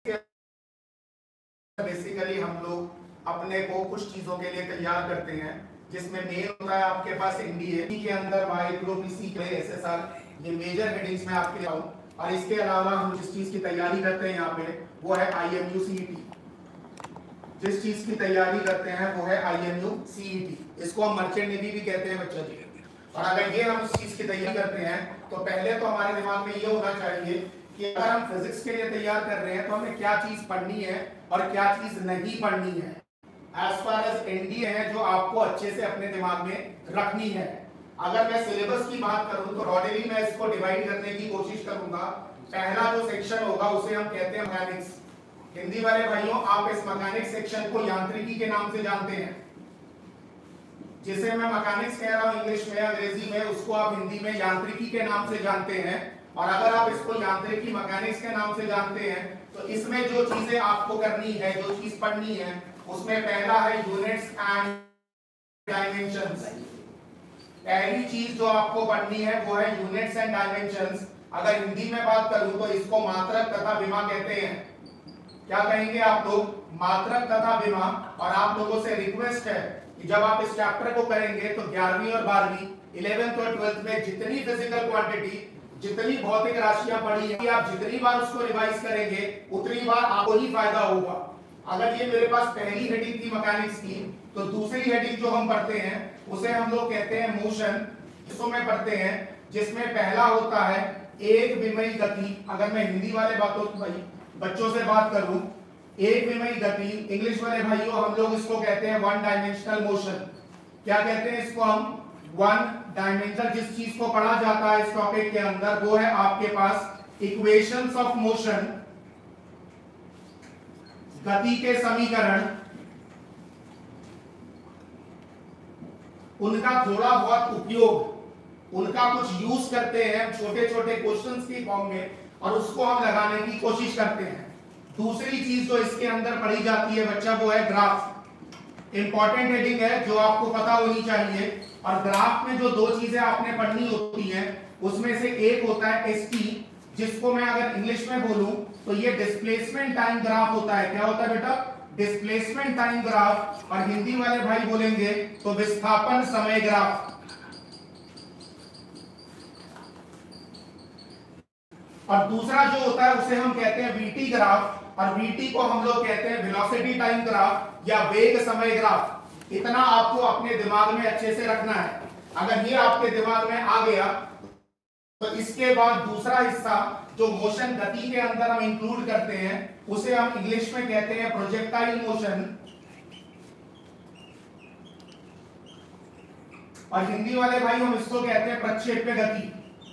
Basically हम लोग अपने को कुछ चीजों के लिए तैयार करते हैं, जिसमें मेन होता है आपके पास एनडीए के अंदर वाई ग्रुप, इसी के एसएसआर, ये मेजर हेडिंग्स में आपके लिए आऊं। और इसके अलावा हम जिस चीज की तैयारी करते हैं यहाँ पे वो है आईएमयू सीईटी। जिस चीज की तैयारी करते हैं वो है आईएमयू सीईटी। इसको हम मर्चेंट नेवी भी कहते हैं बच्चों जी। और अगर ये हम उस चीज की तैयारी करते हैं तो पहले तो हमारे दिमाग में ये होना चाहिए कि अगर हम फिजिक्स के लिए तैयार कर रहे हैं तो हमें क्या चीज पढ़नी है और क्या चीज नहीं पढ़नी है। एज फार एज एनडीए है जो आपको अच्छे से अपने दिमाग में रखनी है। अगर मैं सिलेबस की बात करूं तो ब्रॉडली मैं इसको डिवाइड करने की कोशिश करूंगा। पहला जो सेक्शन होगा उसे हम कहते हैं मैकेनिक्स। हिंदी वाले भाइयों, आप इस मैकेनिक्स सेक्शन को यांत्रिकी के नाम से जानते हैं। जिसे मैं मैकेनिक्स कह रहा हूं इंग्लिश में, अंग्रेजी में, उसको आप हिंदी में यांत्रिकी के नाम से जानते हैं। और अगर आप इसको यांत्रिकी मैकेनिक्स के नाम से जानते हैं तो इसमें जो चीजें आपको करनी है, जो चीज पढ़नी है, उसमें पहला है यूनिट्स एंड डायमेंशंस। पहली चीज जो आपको पढ़नी है वो है यूनिट्स एंड डायमेंशंस। अगर हिंदी में बात करूं तो इसको मात्रक तथा विमा कहते हैं। क्या कहेंगे आप लोग? मात्रक तथा विमा। और आप लोगों से रिक्वेस्ट है कि जब आप इस चैप्टर को करेंगे तो 11वीं और 12वीं, 11th और 12th में जितनी फिजिकल क्वांटिटी, जितनी भौतिक राशियां पढ़ी है, आप जितनी बार उसको रिवाइज करेंगे उतनी बार आपको ही फायदा होगा। अगर ये मेरे पास पहली हेडिंग थी मैकेनिक्स की, तो दूसरी हेडिंग जो हम पढ़ते हैं उसे हम लोग कहते हैं मोशन। इसको में पढ़ते हैं जिसमें पहला होता है एक विमयी गति। अगर मैं हिंदी वाले बच्चों से बात करूं, एक विमयी गति, इंग्लिश वाले भाइयों हम लोग इसको कहते हैं वन डायमेंशनल मोशन। क्या कहते हैं इसको हम? One dimensional. जिस चीज को पढ़ा जाता है इस टॉपिक के अंदर वो है आपके पास इक्वेशंस ऑफ मोशन, गति के समीकरण, उनका थोड़ा बहुत उपयोग, उनका कुछ यूज करते हैं छोटे छोटे क्वेश्चंस की फॉर्म में, और उसको हम लगाने की कोशिश करते हैं। दूसरी चीज जो इसके अंदर पढ़ी जाती है बच्चा वो है ग्राफ। इंपॉर्टेंट हेडिंग है जो आपको पता होनी चाहिए। और ग्राफ में जो दो चीजें आपने पढ़नी होती हैं उसमें से एक होता है एसटी, जिसको मैं अगर इंग्लिश में बोलूं तो ये डिस्प्लेसमेंट टाइम ग्राफ होता है। क्या होता है बेटा? Displacement time graph. और हिंदी वाले भाई बोलेंगे तो विस्थापन समय ग्राफ। और दूसरा जो होता है उसे हम कहते हैं वीटी ग्राफ। और वीटी को हम लोग कहते हैं वेलोसिटी टाइम ग्राफ या वेग समय ग्राफ। इतना आपको अपने दिमाग में अच्छे से रखना है। अगर ये आपके दिमाग में आ गया तो इसके बाद दूसरा हिस्सा जो मोशन गति के अंदर हम इंक्लूड करते हैं उसे हम इंग्लिश में कहते हैं प्रोजेक्टाइल मोशन। और हिंदी वाले भाई हम इसको कहते हैं प्रक्षेप्य गति।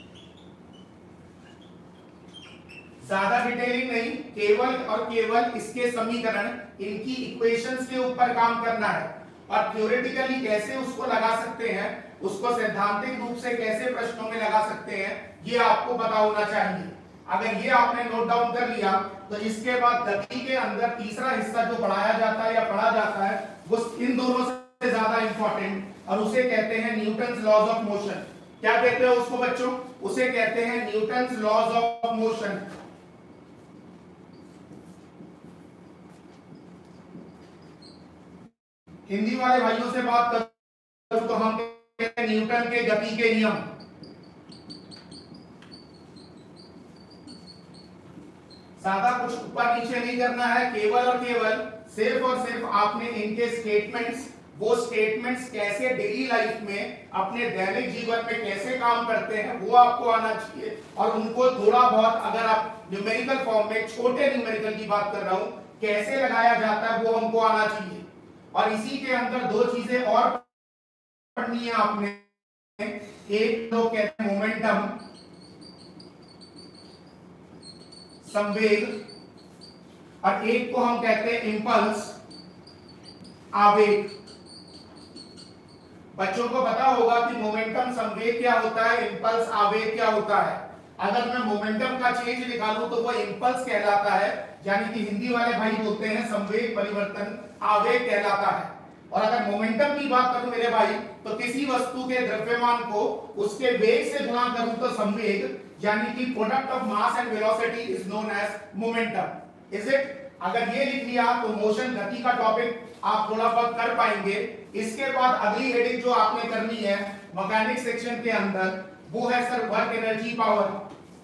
ज्यादा डिटेलिंग नहीं, केवल और केवल इसके समीकरण, इनकी इक्वेशंस के ऊपर काम करना है। और थ्योरेटिकली कैसे उसको लगा सकते हैं, उसको सैद्धांतिक रूप से कैसे प्रश्नों में लगा सकते हैं, ये आपको पता होना चाहिए। अगर ये आपने नोट डाउन कर लिया तो इसके बाद गति के अंदर तीसरा हिस्सा जो पढ़ाया जाता है या पढ़ा जाता है वो इन दोनों से ज्यादा इंपॉर्टेंट, और उसे कहते हैं न्यूटन्स लॉज ऑफ मोशन। क्या कहते हैं उसको बच्चों? उसे कहते हैं Newton's laws of motion. Hindi वाले भाइयों से बात करूं तो हम कहते हैं न्यूटन के गति के नियम। ज्यादा कुछ ऊपर नीचे नहीं करना है, केवल और केवल सिर्फ और सिर्फ आपने इनके स्टेटमेंट्स, वो स्टेटमेंट्स कैसे डेली लाइफ में अपने दैनिक जीवन में कैसे काम करते हैं वो आपको आना चाहिए। और उनको थोड़ा बहुत, अगर आप न्यूमेरिकल फॉर्म में, छोटे न्यूमेरिकल की बात कर रहा हूं, कैसे लगाया जाता है वो हमको आना चाहिए। और इसी के अंदर दो चीजें और पढ़नी है आपने। एक लोग कहते हैं मोमेंटम, संवेग, और एक को हम कहते हैं इंपल्स, आवेग। बच्चों को पता होगा कि मोमेंटम संवेग क्या होता है, इंपल्स आवेग क्या होता है। अगर मैं मोमेंटम का चेंज निकालूं तो वो इंपल्स कहलाता है, यानी कि हिंदी वाले भाई बोलते हैं संवेग परिवर्तन, आवेग कहलाता है। और अगर मोमेंटम की बात करूं मेरे भाई तो किसी वस्तु के द्रव्यमान को उसके वेग से गुणा करूं तो संवेग, यानी कि product of mass and velocity is known as momentum. Is it? अगर ये लिख लिया तो मोशन गति का टॉपिक आप थोड़ा बहुत कर पाएंगे। इसके बाद अगली हेडिंग जो आपने करनी है मैकेनिक्स सेक्शन के अंदर वो है सर वर्क एनर्जी पावर।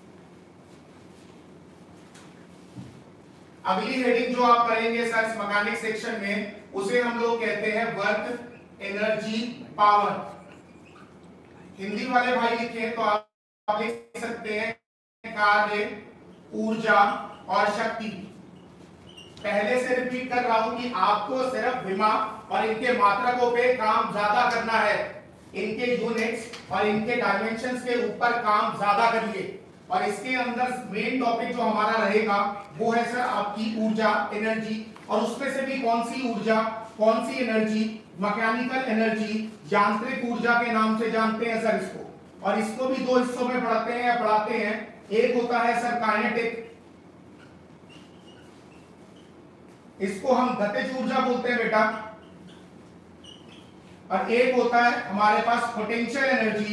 अगली हेडिंग जो आप करेंगे सर इस मैकेनिक्स सेक्शन में उसे हम लोग कहते हैं वर्क एनर्जी पावर। हिंदी वाले भाई लिखे तो आप लिख सकते हैं कार्य, ऊर्जा और शक्ति। पहले से रिपीट कर रहा हूं कि आपको सिर्फ विमा और इनके मात्रकों पे काम ज्यादा करना है, इनके यूनिट्स और इनके डायमेंशंस के ऊपर काम ज्यादा करिए। और इसके अंदर मेन टॉपिक जो हमारा रहेगा वो है सर आपकी ऊर्जा, एनर्जी। और उसमें से भी कौन सी ऊर्जा, कौन सी एनर्जी? मैकेनिकल एनर्जी, यांत्रिक ऊर्जा के नाम से जानते हैं सर इसको। और इसको भी दो हिस्सों में पढ़ते हैं या पढ़ाते हैं। एक होता है सर काइनेटिक, इसको हम गतिज ऊर्जा बोलते हैं बेटा। और एक होता है हमारे पास पोटेंशियल एनर्जी,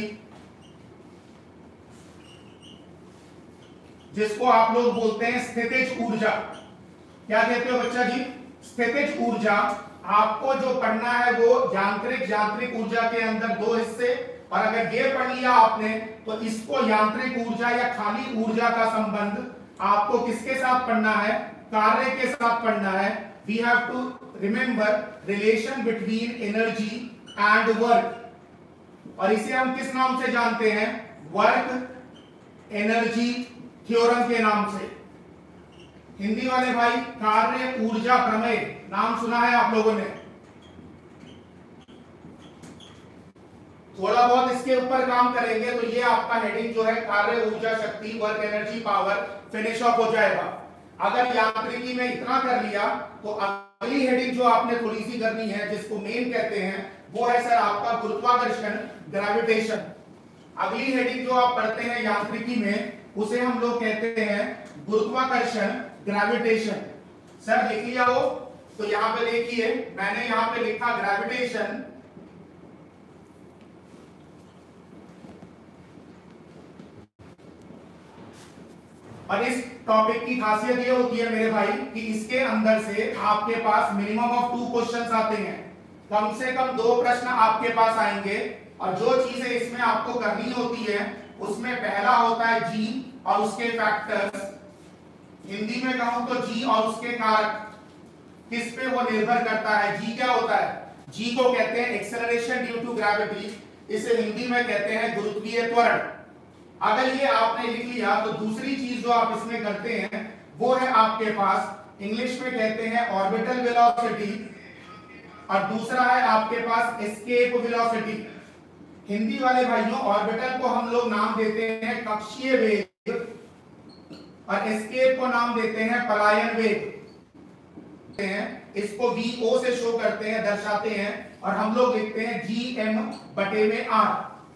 जिसको आप लोग बोलते हैं स्थितिज ऊर्जा। क्या कहते हो बच्चा जी? स्थितिज ऊर्जा। आपको जो पढ़ना है वो यांत्रिक ऊर्जा के अंदर दो हिस्से। और अगर ये पढ़ लिया आपने तो इसको यांत्रिक ऊर्जा या खाली ऊर्जा का संबंध आपको किसके साथ पढ़ना है? कार्य के साथ पढ़ना है। We have to remember relation between energy and work. और इसे हम किस नाम से जानते हैं? वर्क एनर्जी थ्योरम के नाम से। हिंदी वाले भाई कार्य ऊर्जा प्रमेय नाम सुना है आप लोगों ने? थोड़ा बहुत इसके ऊपर काम करेंगे तो ये आपका हेडिंग जो है कार्य, ऊर्जा, शक्ति, work energy power finish off हो जाएगा। अगर यांत्रिकी में इतना कर लिया तो अगली हेडिंग जो आपने थोड़ी सी करनी है जिसको मेन कहते हैं वो है सर आपका गुरुत्वाकर्षण, ग्रेविटेशन। अगली हेडिंग जो आप पढ़ते हैं यांत्रिकी में उसे हम लोग कहते हैं गुरुत्वाकर्षण, ग्रेविटेशन। सर लिख लिया हो तो यहां पे देखिए मैंने यहां पे लिखा ग्रेविटेशन। और इस टॉपिक की खासियत ये होती है मेरे भाई कि इसके अंदर से आपके पास मिनिमम ऑफ 2 क्वेश्चंस आते हैं। कम से कम 2 प्रश्न आपके पास आएंगे। और जो चीजें इसमें आपको करनी होती है उसमें पहला होता है जी और उसके फैक्टर्स। हिंदी में कहूं तो जी और उसके कारक, किस पे वो निर्भर करता है। जी क्या होता है? जी को कहते हैं एक्सेलरेशन ड्यू टू ग्रेविटी। इसे हिंदी में कहते हैं गुरुत्वीय त्वरण। अगर ये आपने लिख लिया तो दूसरी चीज जो आप इसमें करते हैं वो है आपके पास इंग्लिश में कहते हैं ऑर्बिटल वेलोसिटी और दूसरा है आपके पास एस्केप वेलोसिटी। हिंदी वाले भाइयों ऑर्बिटल को हम लोग नाम देते हैं कक्षीय वेग और एस्केप को नाम देते हैं पलायन वेग। इसको vo से शो करते हैं, दर्शाते हैं और हम लोग लिखते हैं gm/r।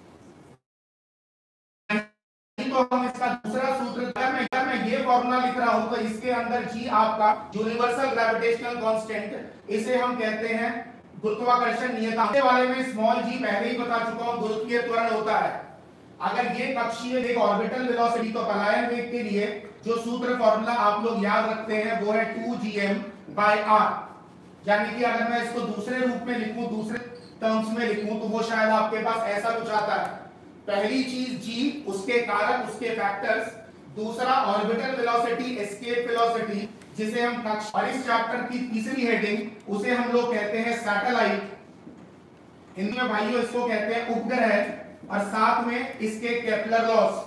तो हम इसका दूसरा सूत्र मैं ये फॉर्मूला लिख रहा हूं तो इसके अंदर g आपका यूनिवर्सल ग्रेविटेशनल कांस्टेंट, इसे हम कहते हैं गुरुत्वाकर्षण नियतांक। वाले में स्मॉल g पहले ही बता चुका हूं गुरुत्वीय त्वरण होता है। अगर ये कक्षीय वेग ऑर्बिटल वेलोसिटी तो पलायन वेग के लिए जो सूत्र फॉर्मूला आप लोग याद रखते हैं वो है 2gm/r। यानी कि अगर मैं इसको दूसरे रूप में लिखूं, दूसरे टर्म्स में लिखूं तो वो शायद आपके पास ऐसा कुछ आता है। पहली चीज g, उसके कारक, उसके फैक्टर्स। दूसरा ऑर्बिटल वेलोसिटी, एस्केप वेलोसिटी जिसे हम कक्ष। और इस चैप्टर की तीसरी हेडिंग उसे हम लोग कहते हैं सैटेलाइट। हिंदी में भाइयों इसको कहते हैं उपग्रह और साथ में इसके केपलर लॉस।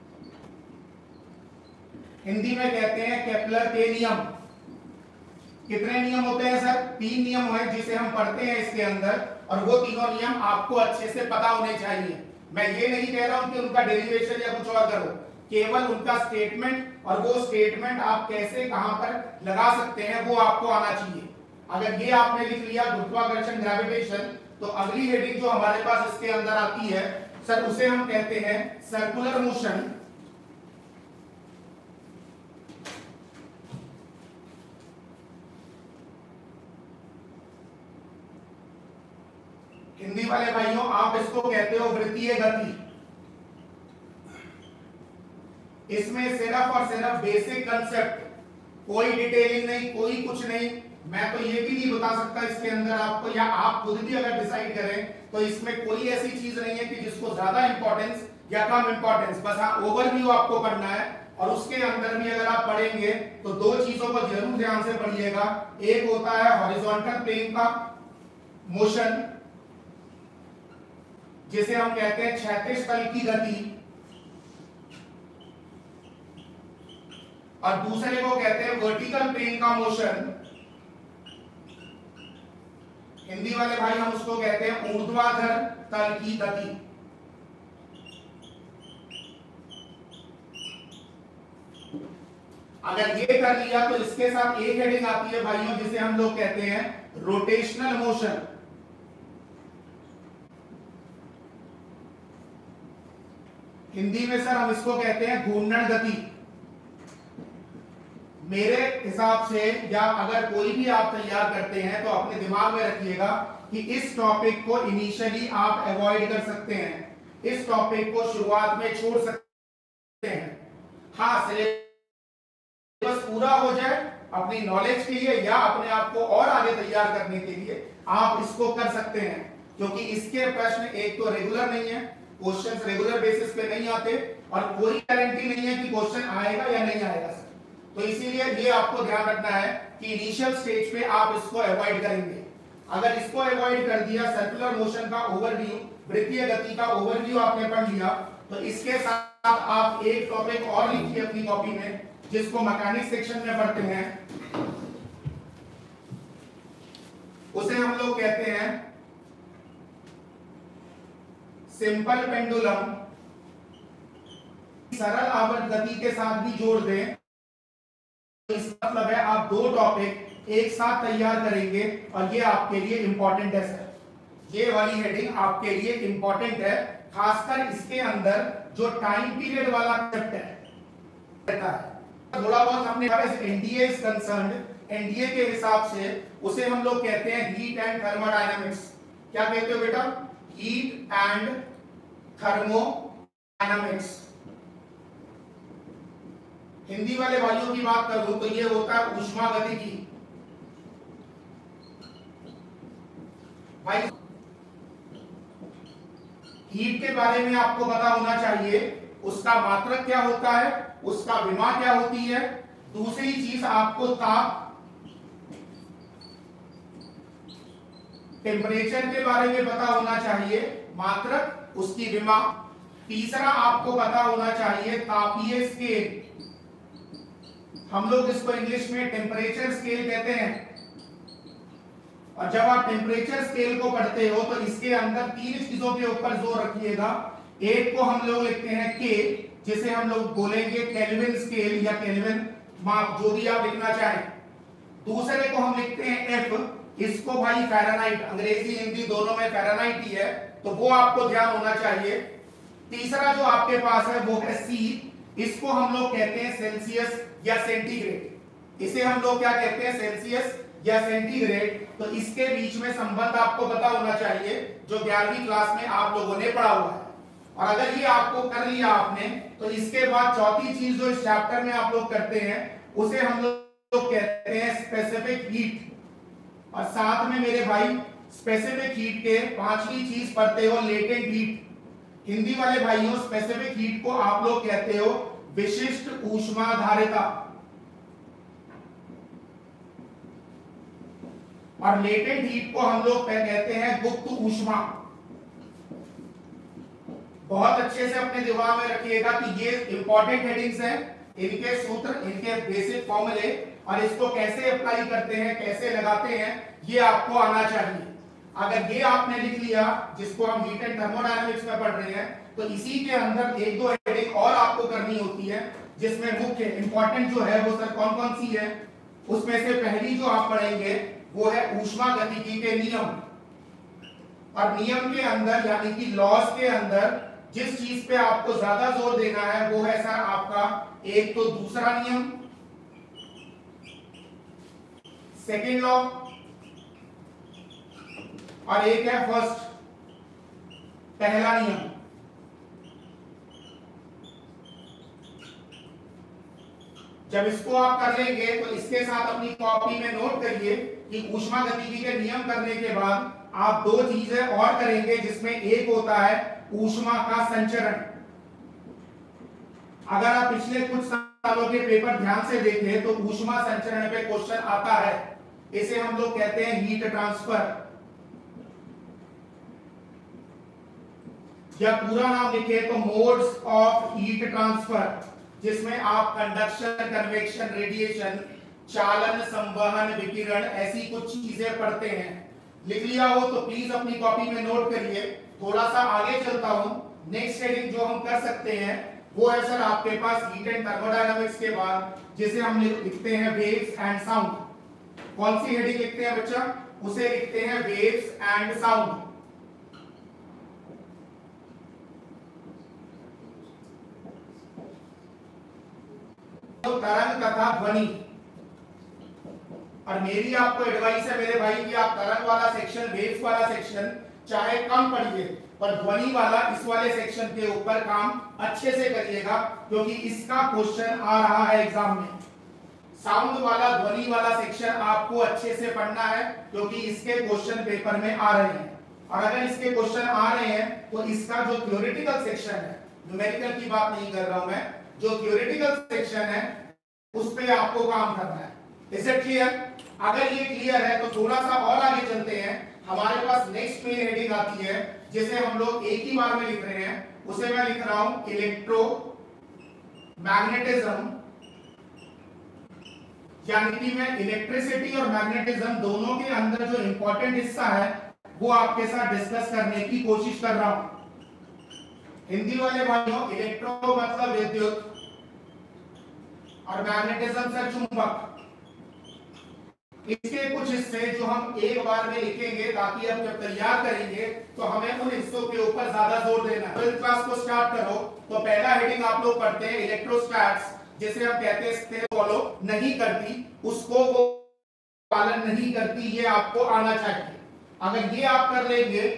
हिंदी में कहते हैं केपलर के नियम। कितने नियम होते हैं सर? 3 नियम है जिसे हम पढ़ते हैं इसके अंदर और वो तीनों नियम आपको अच्छे से पता होने चाहिए। मैं ये नहीं कह रहा हूं कि उनका डेरिवेशन या कुछ और करो, केवल उनका स्टेटमेंट और वो स्टेटमेंट आप कैसे कहां पर लगा सकते हैं वो आपको आना चाहिए। अगर ये आपने लिख लिया गुरुत्वाकर्षण, ग्रेविटेशन, तो अगली हेडिंग जो हमारे पास इसके अंदर आती है सर उसे हम कहते हैं सर्कुलर मोशन। हिंदी वाले भाइयों आप इसको कहते हो वृत्तीय गति। इसमें सिर्फ और सिर्फ बेसिक कंसेप्ट कोई डिटेलिंग नहीं, कोई कुछ नहीं। मैं तो ये भी नहीं बता सकता इसके अंदर आपको, या आप खुद भी अगर डिसाइड करें तो इसमें कोई ऐसी चीज नहीं है कि जिसको ज्यादा इंपॉर्टेंस या कम इंपॉर्टेंस, बस हाँ ओवरव्यू आपको पढ़ना है। और उसके अंदर भी अगर आप पढ़ेंगे तो दो चीजों को जरूर ध्यान से पढ़िएगा। एक होता है हॉरिजॉन्टल प्लेन का मोशन, जिसे हम कहते हैं क्षैतिज तल की गति, और दूसरे को कहते हैं वर्टिकल प्लेन का मोशन। हिंदी वाले भाई हम उसको कहते हैं ऊर्ध्वाधर तल की गति। अगर ये कर लिया तो इसके साथ एक हेडिंग आती है भाइयों, जिसे हम लोग कहते हैं रोटेशनल मोशन। हिंदी में सर हम इसको कहते हैं घूर्णन गति। मेरे हिसाब से, या अगर कोई भी आप तैयार करते हैं तो अपने दिमाग में रखिएगा कि इस टॉपिक को इनिशियली आप अवॉइड कर सकते हैं, इस टॉपिक को शुरुआत में छोड़ सकते हैं। हाँ, सिलेबस पूरा हो जाए अपनी नॉलेज के लिए या अपने आप को और आगे तैयार करने के लिए आप इसको कर सकते हैं, क्योंकि इसके प्रश्न एक तो रेगुलर नहीं है, क्वेश्चंस रेगुलर बेसिस पे नहीं आते, और कोई गारंटी नहीं है कि क्वेश्चन आएगा या नहीं आएगा। तो इसीलिए ये आपको ध्यान रखना है कि इनिशियल स्टेज पे आप इसको अवॉइड करेंगे। अगर इसको अवॉइड कर दिया, सर्कुलर मोशन का ओवरव्यू, वृत्तीय गति का ओवरव्यू आपने पढ़ लिया, तो इसके साथ आप एक टॉपिक और लिखिए अपनी कॉपी में, जिसको मैकेनिक्स सेक्शन में पढ़ते हैं। उसे हम लोग कहते हैं सिंपल पेंडुलम। सरल आवर्त गति के साथ भी जोड़ दें, इसका मतलब है आप दो टॉपिक एक साथ तैयार करेंगे, और ये आपके लिए इंपॉर्टेंट है सर। ये वाली हेडिंग आपके लिए इंपॉर्टेंट है, खासकर इसके अंदर जो टाइम पीरियड वाला चैप्टर है। थोड़ा बहुत हमने एनडीए इज कंसर्न्ड, एनडीए के हिसाब से उसे हम लोग कहते हैं हीट एंड थर्मोडायनामिक्स। क्या कहते हो बेटा? Heat and thermodynamics. हिंदी वाले भाइयों की बात करूं तो ये होता है ऊष्मागतिकी। भाई हीट के बारे में आपको पता होना चाहिए, उसका मात्रक क्या होता है, उसका विमा क्या होती है। दूसरी चीज आपको ताप, टेम्परेचर के बारे में पता होना चाहिए, मात्रक, उसकी विमा। तीसरा आपको पता होना चाहिए तापीय स्केल, हम लोग इसको इंग्लिश में टेम्परेचर स्केल कहते हैं। और जब आप टेम्परेचर स्केल को पढ़ते हो तो इसके अंदर तीन चीजों के ऊपर जोर रखिएगा। एक को हम लोग लिखते हैं के, जिसे हम लोग बोलेंगे केल्विन स्केल या केल्विन माप, जो भी आप लिखना चाहें। दूसरे को हम लिखते हैं एफ, इसको भाई फ़ारेनहाइट, अंग्रेजी हिंदी दोनों में फ़ारेनहाइट ही है, तो वो आपको ध्यान होना चाहिए। तीसरा जो आपके पास है वो है सी, इसको हम लोग कहते हैं सेल्सियस या सेंटीग्रेड। इसे हम लोग क्या कहते हैं? सेल्सियस या सेंटीग्रेड। तो इसके बीच में संबंध आपको पता होना चाहिए, जो 11वीं क्लास में आप लोगों ने पढ़ा हुआ है। और अगर ये आपको कर लिया आपने, तो इसके बाद चौथी चीज जो इस चैप्टर में आप लोग करते हैं, उसे हम लोग कहते हैं स्पेसिफिक हीट। और साथ में मेरे भाई स्पेसिफिक हीट के पांचवी चीज पढ़ते हो लेटेंट हीट। हिंदी वाले भाइयों, स्पेसिफिक हीट को आप लोग कहते हो विशिष्ट ऊष्माधारिता, और लेटेंट हीट को हम लोग कहते हैं गुप्त ऊष्मा। बहुत अच्छे से अपने दिमाग में रखिएगा कि ये इंपॉर्टेंट हेडिंग्स हैं, इनके सूत्र, इनके बेसिक फॉर्मूले, और इसको कैसे अप्लाई करते हैं, कैसे लगाते हैं, ये आपको आना चाहिए। अगर ये आपने लिख लिया, जिसको हम हीट एंड थर्मोडायनामिक्स में पढ़ रहे हैं, तो इसी के अंदर एक दो हेडिंग और आपको करनी होती है, जिसमें मुख्य इंपॉर्टेंट जो है वो सर कौन कौन सी है। उसमें से पहली जो आप पढ़ेंगे वो है ऊष्मागतिकी के नियम। और नियम के अंदर यानी कि लॉज के अंदर जिस चीज पे आपको ज्यादा जोर देना है वो है सर आपका एक तो दूसरा नियम, सेकेंड लॉ, और एक है फर्स्ट, पहला नियम। जब इसको आप कर लेंगे तो इसके साथ अपनी कॉपी में नोट करिए कि ऊष्मागतिकी के नियम करने के बाद आप दो चीजें और करेंगे, जिसमें एक होता है ऊष्मा का संचरण। अगर आप पिछले कुछ सालों के पेपर ध्यान से देखें तो ऊष्मा संचरण पे क्वेश्चन आता है। इसे हम लोग कहते हैं हीट ट्रांसफर, या पूरा नाम लिखे तो मोड्स ऑफ हीट ट्रांसफर, जिसमें आप कंडक्शन, कन्वेक्शन, रेडिएशन, चालन, संवहन, विकिरण, ऐसी कुछ चीजें पढ़ते हैं। लिख लिया हो तो प्लीज अपनी कॉपी में नोट करिए। थोड़ा सा आगे चलता हूं। नेक्स्ट हेडिंग जो हम कर सकते हैं वो है सर आपके पास हीट एंड थर्मोडायनामिक्स के बाद, जिसे हम लिखते हैं वेव्स एंड साउंड। कौन सी हेडिंग लिखते हैं बच्चा? उसे लिखते हैं वेव्स एंड साउंड। तरंग तथा ध्वनि। और मेरी आपको एडवाइस है मेरे भाई कि आप तरंग वाला सेक्शन, वेव्स वाला सेक्शन चाहे कम पढ़िए, पर ध्वनि वाला, इस वाले सेक्शन के ऊपर काम अच्छे से करिएगा, क्योंकि इसका क्वेश्चन आ रहा है एग्जाम में। साउंड वाला, ध्वनि वाला सेक्शन आपको अच्छे से पढ़ना है, क्योंकि इसके क्वेश्चन पेपर में आ रहे हैं। और अगर इसके क्वेश्चन आ रहे हैं तो इसका जो थ्योरेटिकल सेक्शन है, न्यूमेरिकल की बात नहीं कर रहा हूं मैं, जो थ्योरेटिकल सेक्शन है उस पे आपको काम करना है। Is it clear? अगर ये क्लियर है तो थोड़ा सा और आगे चलते हैं। हमारे पास नेक्स्ट मेन हेडिंग आती है, जिसे हम लोग एक ही बार में लिख रहे हैं। उसे मैं लिख रहा हूं इलेक्ट्रो मैग्नेटिज्म, यानी कि मैं इलेक्ट्रिसिटी और मैग्नेटिज्म दोनों के अंदर जो इंपॉर्टेंट हिस्सा है वो आपके साथ डिस्कस करने की कोशिश कर रहा हूं। हिंदी वाले भाइयों, इलेक्ट्रो मतलब विद्युत और मैग्नेटिज्म से चुंबक। इसके कुछ हिस्से जो हम एक बार में लिखेंगे, ताकि अब जब तैयार करेंगे तो हमें उन हिस्सों के ऊपर ज्यादा जोर देना है। ट्वेल्थ क्लास को स्टार्ट करो तो पहला हेडिंग आप लोग पढ़ते हैं इलेक्ट्रोस्टैट्स, जिसे हम कहते हैं फॉलो नहीं करती, उसको वो पालन नहीं करती, ये आपको आना चाहिए। अगर ये आप कर लेंगे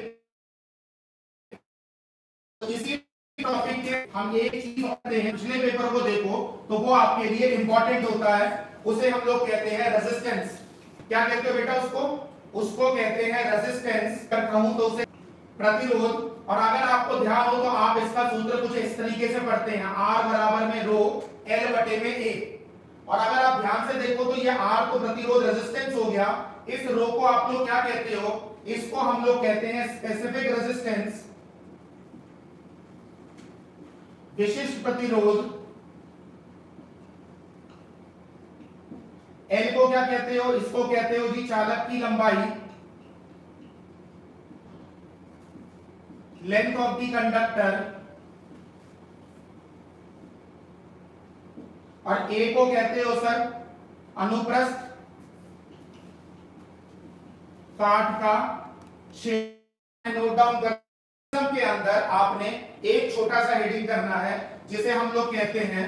तो इसी टॉपिक के हम एक चीज पढ़ते हैं, पिछले पेपर को देखो तो वो आपके लिए इंपॉर्टेंट होता है। उसे हम लोग कहते हैं रेजिस्टेंस। क्या कहते हो बेटा उसको? उसको कहते हैं रेजिस्टेंस। कर कहूं तो उसे प्रतिरोध। और अगर आपको ध्यान हो तो आप इसका सूत्र कुछ इस तरीके से पढ़ते हैं, R बराबर में रो L बटे में A। और अगर आप ध्यान से देखो तो ये R तो प्रतिरोध, रेजिस्टेंस हो गया। इस रो को आप लोग क्या कहते हो? इसको हम लोग कहते हैं स्पेसिफिक रेजिस्टेंस, विशिष्ट प्रतिरोध। L को क्या कहते हो? इसको कहते हो जी चालक की लंबाई, लेंथ ऑफ द कंडक्टर। और A को कहते हो सर अनुप्रस्थ काट का क्षेत्र। नोट डाउन कर। के अंदर आपने एक छोटा सा हेडिंग करना है, जिसे हम लोग कहते हैं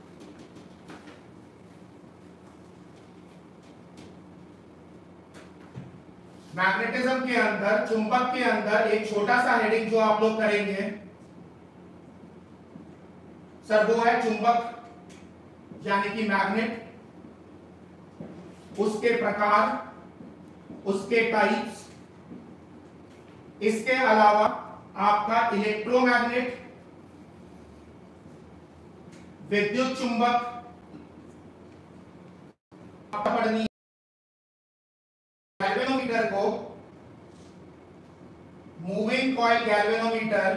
मैग्नेटिज्म के अंदर, चुंबक के अंदर एक छोटा सा हेडिंग जो आप लोग करेंगे सर, वो है चुंबक यानी कि मैग्नेट, उसके प्रकार, उसके टाइप्स। इसके अलावा आपका इलेक्ट्रोमैग्नेट, विद्युत चुंबक पढ़नी। गैल्वेनोमीटर को moving coil galvanometer,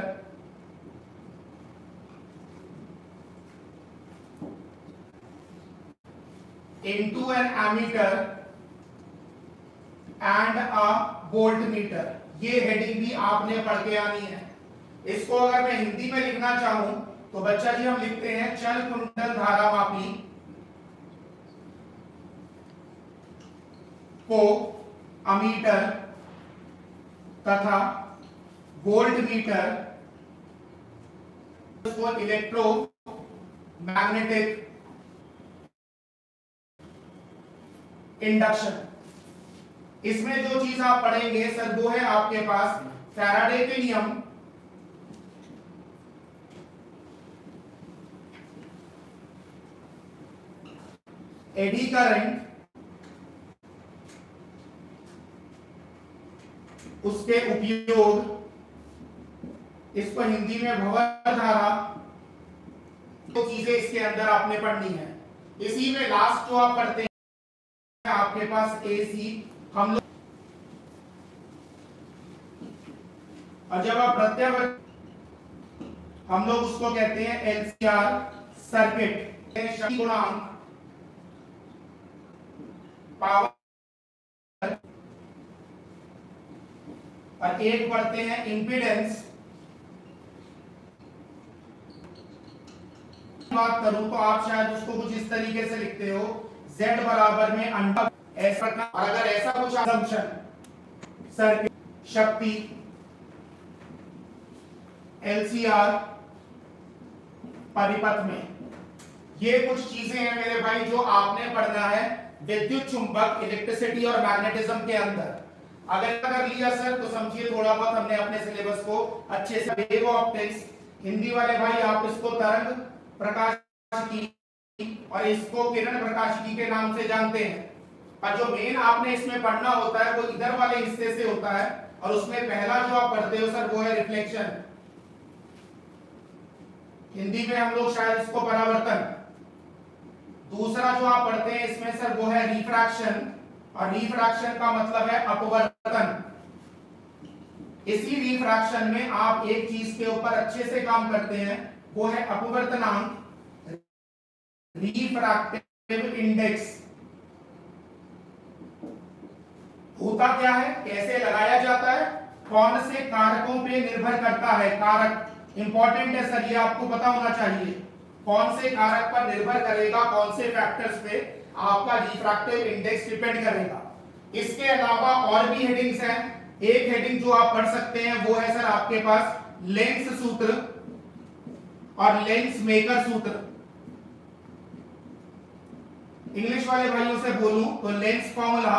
into an ammeter and a voltmeter, ये हेडिंग भी आपने पढ़ के आनी है। इसको अगर मैं हिंदी में लिखना चाहूं तो बच्चा जी हम लिखते हैं चल कुंडल धारामापी को अमीटर तथा वोल्टमीटर को इलेक्ट्रो मैग्नेटिक इंडक्शन। इसमें जो चीज आप पढ़ेंगे सर वो है आपके पास फैराडे के नियम, एडी करंट, उसके उपयोग, इसको हिंदी में भंवर धारा, तो चीजें इसके अंदर आपने पढ़नी है। इसी में लास्ट जो आप पढ़ते हैं आपके पास एसी, हम लोग, और जब आप प्रत्यावर्ती, हम लोग उसको कहते हैं एलसीआर सर्किट, शक्ति गुणांक, पावर, और एक पढ़ते हैं इम्पीडेंस। बात करूं तो आप शायद उसको कुछ इस तरीके से लिखते हो, Z बराबर में अंडा, ऐसा, और अगर ऐसा कुछ असम्पशन, सर्किट, शक्ति, एलसीआर, परिपथ में, ये कुछ चीजें हैं मेरे भाई जो आपने पढ़ना है विद्युत चुंबक, इलेक्ट्रिसिटी और मैग्नेटिज्म के अंदर। अगर कर लिया सर तो समझिए थोड़ा बहुत हमने अपने सिलेबस को अच्छे से, वेव ऑप्टिक्स, हिंदी वाले भाई आप इसको तरंग प्रकाशिकी और इसको किरण प्रकाशिकी के नाम से जानते हैं। और जो मेन आपने इसमें पढ़ना होता है वो इधर वाले हिस्से से होता है, और उसमें पहला जो आप पढ़ते हो सर वो है रिफ्लेक्शन, हिंदी में हम लोग शायद इसको परावर्तन। दूसरा जो आप पढ़ते हैं इसमें सर वो है रिफ्रैक्शन, और रिफ्रैक्शन का मतलब है अपवर्तन। इसी रिफ्रैक्शन में आप एक चीज के ऊपर अच्छे से काम करते हैं, वो है अपवर्तनांक, रिफ्रैक्टिव इंडेक्स। होता क्या है, कैसे लगाया जाता है, कौन से कारकों पे निर्भर करता है, कारक इंपॉर्टेंट है सर, ये आपको पता होना चाहिए, कौन से कारक पर निर्भर करेगा, कौन से फैक्टर्स पे आपका रिफ्रैक्टिव इंडेक्स डिपेंड करेगा। इसके अलावा और भी हेडिंग्स हैं। एक हेडिंग जो आप पढ़ सकते हैं वो है सर आपके पास लेंस सूत्र और लेंस मेकर सूत्र। इंग्लिश वाले भाइयों से बोलूं तो लेंस फॉर्मूला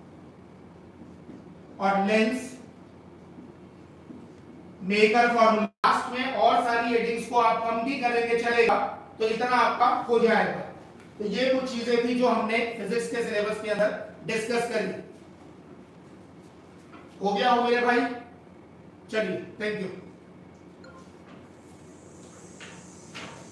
और लेंस मेकर फॉर्मूला। लास्ट में और सारी हेडिंग्स को आप कम भी करेंगे चलेगा, तो इतना आपका हो जाएगा। तो ये कुछ चीजें थी जो हमने फिजिक्स के सिलेबस के अंदर डिस्कस करी। हो गया हो मेरे भाई, चलिए थैंक यू।